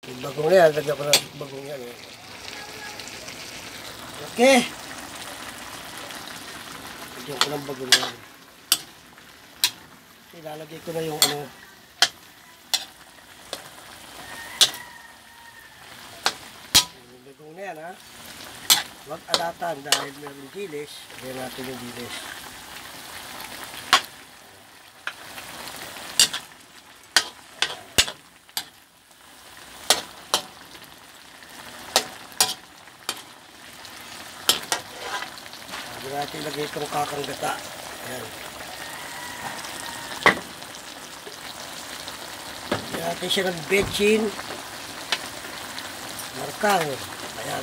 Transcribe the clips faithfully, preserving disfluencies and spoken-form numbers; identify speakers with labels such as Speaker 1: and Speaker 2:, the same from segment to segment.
Speaker 1: Yung bagong na yan, lagyan ko na bagong yan. Eh. Okay. Lagyan ko ng bagong yan. Ilalagay ko na yung ano. Yung bagong na yan ha. Huwag alatan dahil mayroong dilis. Lagyan natin yung dilis. Lagyan natin ilagay itong kakang gata. Ayan. Lagyan natin siya ng betchin. Markang. Ayan.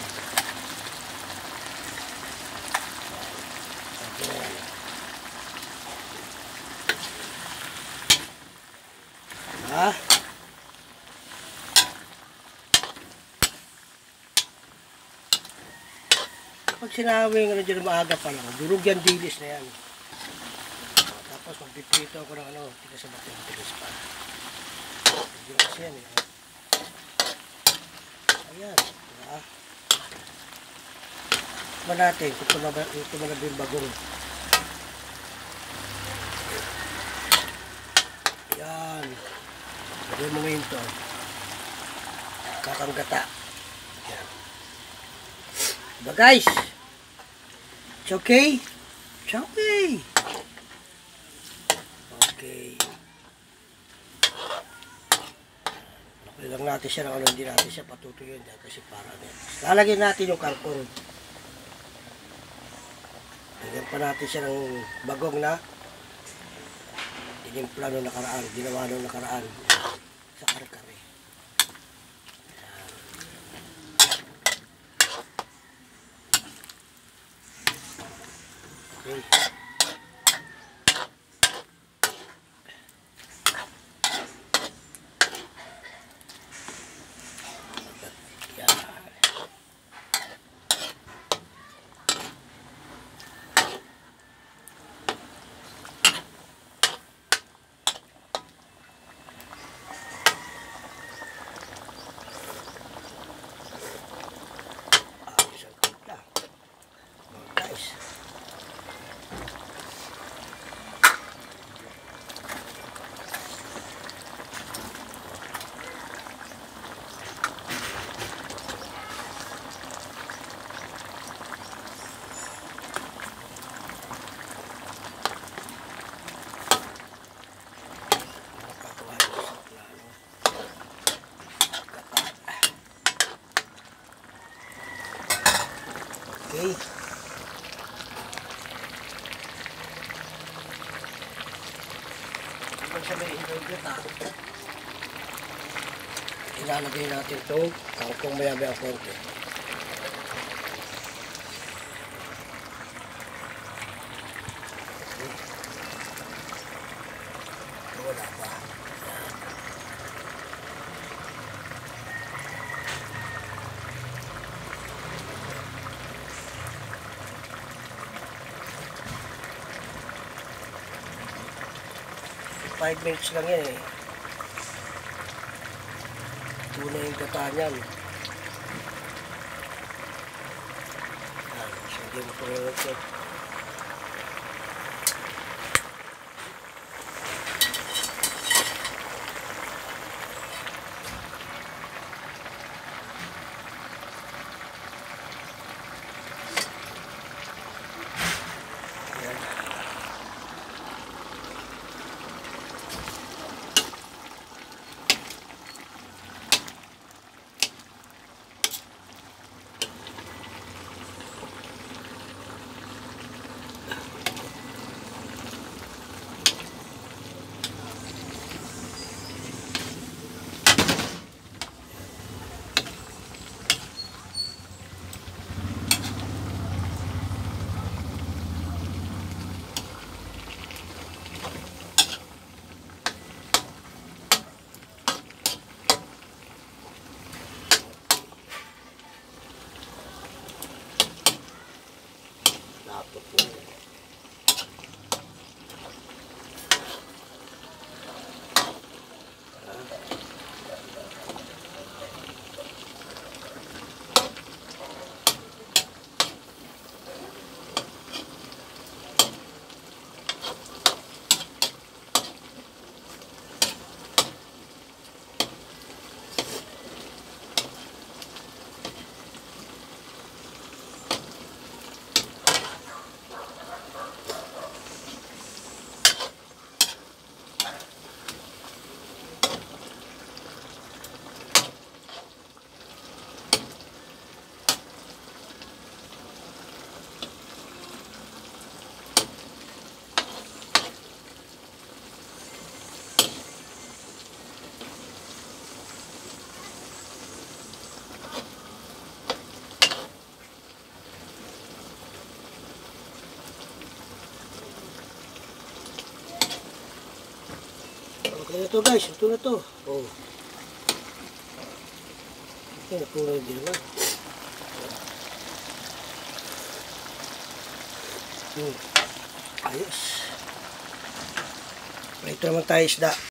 Speaker 1: Ha? Pag sinawing ano dyan maaga pa lang, durog yan dilis na yan. Tapos magpiprito ako ng ano, tigas sa batang tigas pa. Tigas yan eh. Ayan. Diba? Ba natin, kung tumalab yung bagong. Ayan. Lagay mo ngayon ito. Kakanggata. Ayan. Diba guys? It's okay? It's okay. Okay. Lagay lang natin siya ng ano, hindi natin siya patutuyun dyan kasi para na. Lalagyan natin yung kangkong. Lagyan pa natin siya ng bagong na inimpla nung nakaraan, ginawa nung nakaraan sa kare-kare. Okay. Okay. Kapag siya may ingredient ha, ilalagay natin ito kangkong maya-maya konti. Wala pa. five minutes lang yan eh. Tuna yung gata niyan. Ayan, so hindi mo ito ito. Okay na to guys, ito na to. Oh. Okay, napuno din naman. Hmm. Ayos. Prito naman tayo isda.